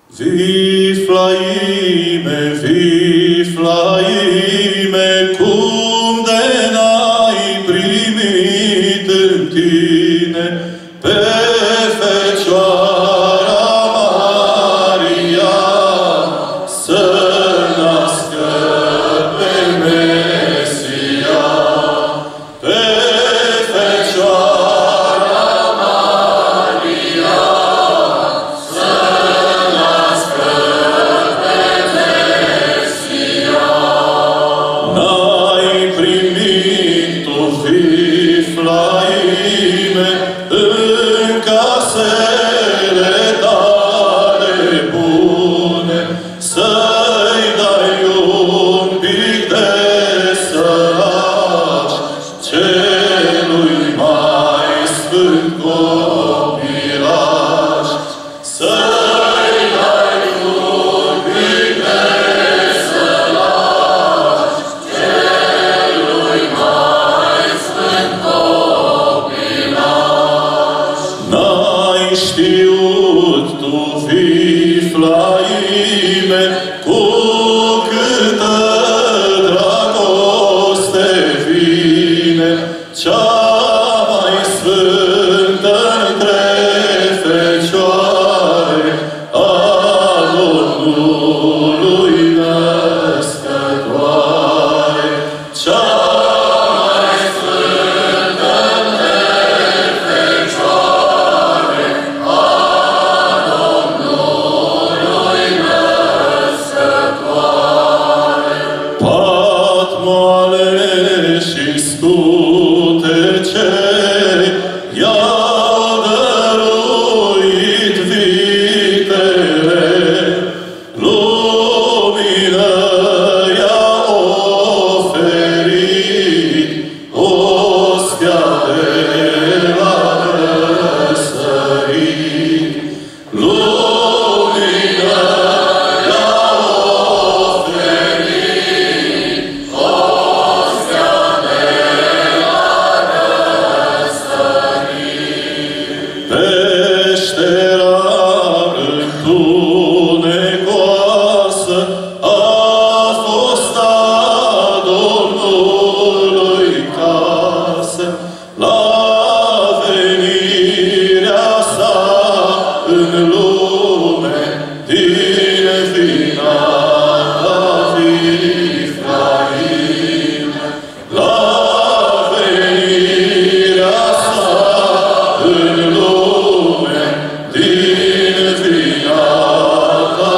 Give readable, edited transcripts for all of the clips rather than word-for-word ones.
Viflaime, cum de n-ai primit în tine pe Fecioara Maria să nască pe Mesia, pe Fecioara Maria să nască pe Mesia. N-ai primit tu, Viflaime, în casele tale bune, să-i dai un pic de săraci celui mai sfânt copilaș. Să-i dai un pic de săraci celui mai sfânt copilaș. N-ai știut tu, Viflaime, cu câtă dragoste vine cea mai sfântă între fecioare a Domnului născătoare. Cea mai sfântă între fecioare a Domnului născătoare. Pat moale și scutece i-au dăruit vitele, lumină i-a oferit ostia de la răsărit. Lumină i-a oferit ostia de la răsărit. Peștera întunecoasă a fost a Domnului casă, la venirea sa în lume din finata Viflaime. La venirea sa în lume din finata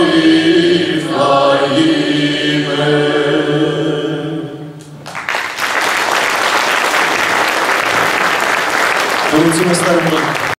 Viflaime. Vă mulțumesc tare mult!